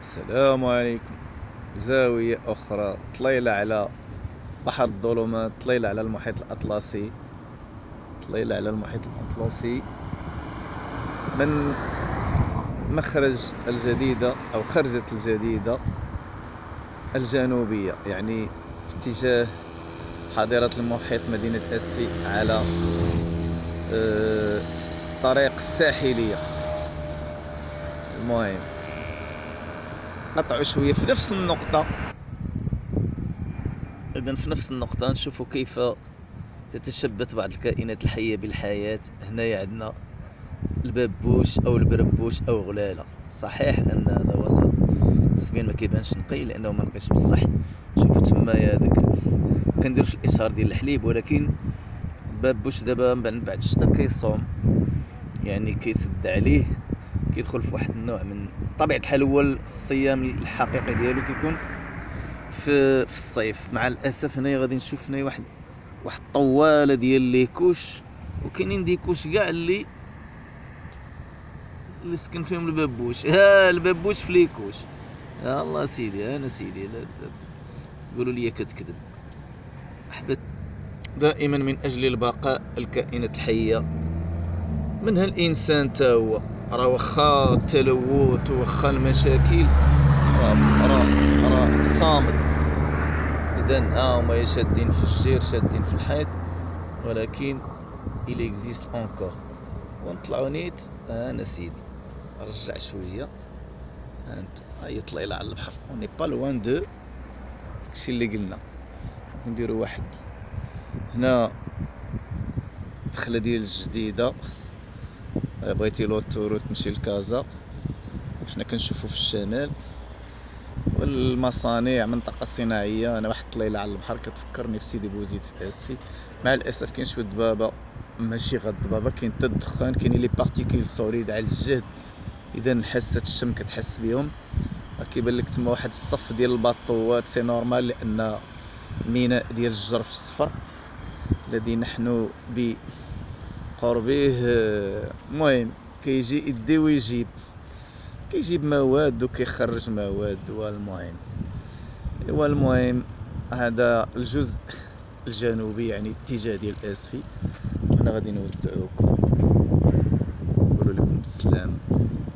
السلام عليكم. زاوية أخرى، طليلة على بحر الظلمات، طليلة على المحيط الأطلسي، طليلة على المحيط الأطلسي من مخرج الجديدة أو خرجة الجديدة الجنوبية، يعني في اتجاه حظيرة المحيط مدينة أسفي على الطريق الساحلية. المهم نطلعوا شوية في نفس النقطة، إذن في نفس النقطة نشوفوا كيف تتشبت بعض الكائنات الحية بالحياة. هنايا عندنا البابوش أو البربوش أو غلالة. صحيح أن هذا وسط نسبيا ما كيبانش نقي لأنه ما نقيش بصح. شوفوا تمايا هذاك مكنديروش الإشهار ديال الحليب، ولكن البابوش دابا من بعد الشتا كيصوم، يعني كيسد عليه، كيدخل في واحد النوع من طبيعة الحال. هو الصيام الحقيقي ديالو كيكون في الصيف. مع الاسف هنايا غادي نشوف هنايا واحد الطواله ديال ليكوش، وكاينين ديكوش كاع اللي سكن فيهم البابوش. ها البابوش في ليكوش. يا الله سيدي، انا سيدي لا تقولوا لي كتكذب. حبت دائما من اجل البقاء الكائنات الحيه، منها الانسان تا هو. راه واخا التلوث واخا المشاكل راه صامد. اذن هما شادين في الجير، شادين في الحيط، ولكن il existe encore. ونطلعوا نيت. انا سيدي رجع شويه، انت هاي طليله على البحر، اوني با لوان دو داكشي اللي قلنا. نديروا واحد هنا دخله ديال الجديده، بغيتي لوطورو تمشي لكازا، حنا كنشوفوا في الشمال. والمصانع منطقه صناعيه. انا واحد طليله على البحر كتفكرني في سيدي بوزيد في اسفي. مع الاسف كاين شويه دبابه، ماشي غير الدبابه، كاين حتى الدخان، كاينين لي بارتيكول سوليد على الجهد. اذا حاسه الشم كتحس بهم. كيبان لك تما واحد الصف ديال الباطوات، سي نورمال لان الميناء ديال الجرف الصفر الذي نحن بقربه. المهم كيجي يدي ويجيب، كيجيب مواد وكيخرج مواد. والمهم هذا الجزء الجنوبي، يعني الاتجاه ديال اسفي. وحنا غادي نودعوكم، نقول لكم بالسلام.